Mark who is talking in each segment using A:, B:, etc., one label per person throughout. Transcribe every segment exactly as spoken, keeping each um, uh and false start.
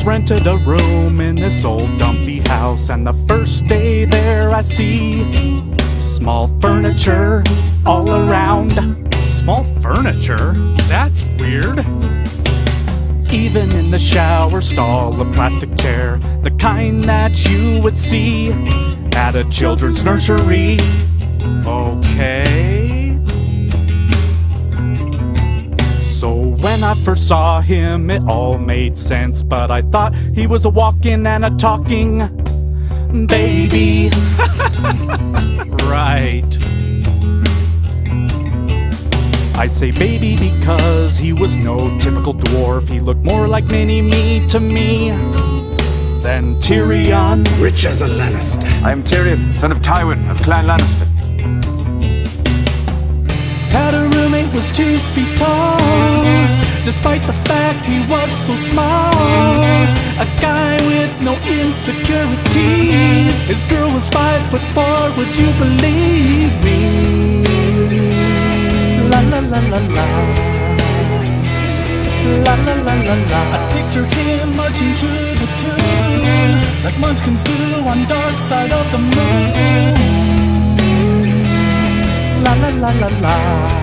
A: rented a room in this old dumpy house, and the first day there I see small furniture all around. Small furniture? That's weird. Even in the shower stall, a plastic chair, the kind that you would see at a children's nursery. Okay. So when I first saw him, it all made sense, but I thought he was a walking and a talking baby. Right. I say baby because he was no typical dwarf. He looked more like mini-me to me than Tyrion.
B: Rich as a Lannister.
C: I am Tyrion, son of Tywin of Clan Lannister.
A: Had a roommate was two feet tall, despite the fact he was so small. A guy with no insecurities. His girl was five foot four, would you believe me? La la la la la. La la la la la. I picture him marching to the tune, like munchkins do on dark side of the moon. La la la la la.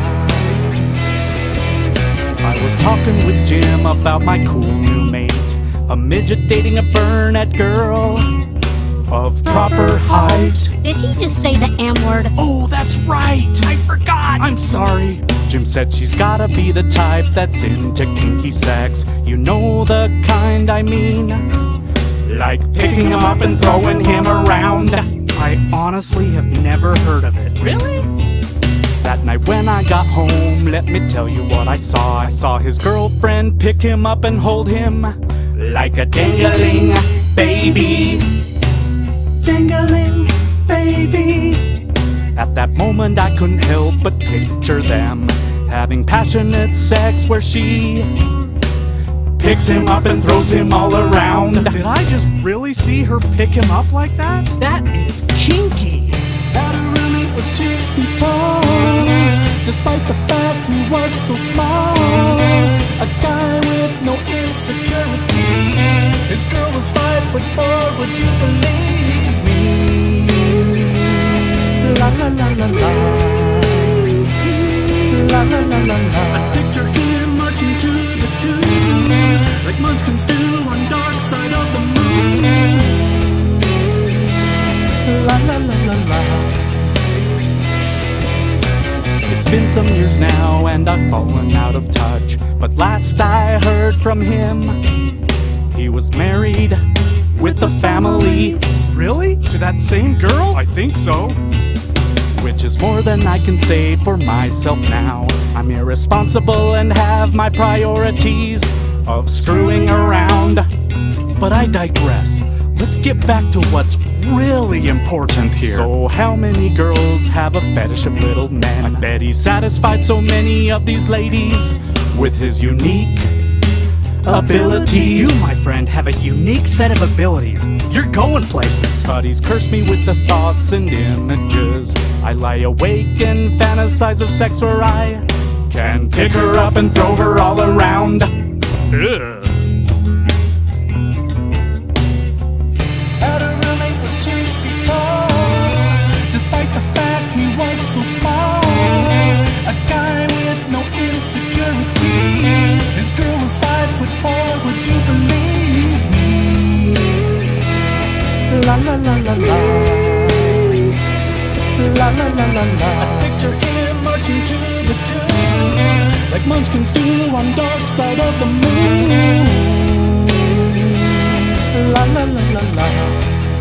A: I was talking with Jim about my cool new mate, a midget dating a brunette girl of proper height.
D: Did he just say the M word?
A: Oh, that's right! I forgot! I'm sorry. Jim said she's gotta be the type that's into kinky sex. You know the kind I mean. Like picking him up and throwing him around. I honestly have never heard of it.
D: Really?
A: That night when I got home, let me tell you what I saw. I saw his girlfriend pick him up and hold him like a dangling baby. Dangling baby. At that moment I couldn't help but picture them having passionate sex where she picks him up and throws him all around. Did I just really see her pick him up like that? That is kinky. That a roommate was two feet tall, despite the fact he was so small. A guy with no insecurities. His girl was five foot four, would you believe me? La la la la la. La la la la la. I picture him marching to the tune, like munchkins do on dark side of the moon. La la la la la. It's been some years now and I've fallen out of touch, but last I heard from him, he was married with a family. Really? To that same girl? I think so. Which is more than I can say for myself now. I'm irresponsible and have my priorities of screwing around. But I digress. Let's get back to what's really important here. So how many girls have a fetish of little men? I bet he satisfied so many of these ladies with his unique abilities.
E: You, my friend, have a unique set of abilities. You're going places.
A: But he's cursed me with the thoughts and images. I lie awake and fantasize of sex where I can pick her up and throw her all around. Ugh. Two feet tall, despite the fact he was so small. A guy with no insecurities. His girl was five foot four, would you believe me? La la la la la. La la la la la. I picture him marching to the tune, like munchkins do on dark side of the moon. La la la la la.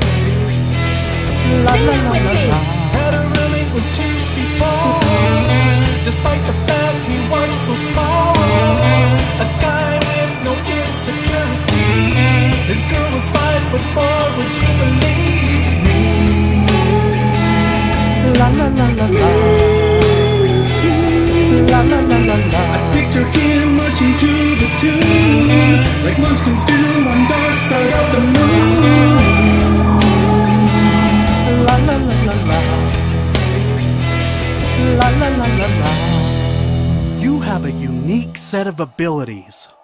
A: La,
D: Sing
A: la,
D: it
A: la,
D: with
A: la,
D: me.
A: La. Had a roommate was two feet tall, despite the fact he was so small. A guy with no insecurities. His girl was five foot four, would you believe me? La la la la la. La la la la la. I picture him marching to the tune, like munchkins do on dark side of the moon. La la la la la. La la la la la. You have a unique set of abilities.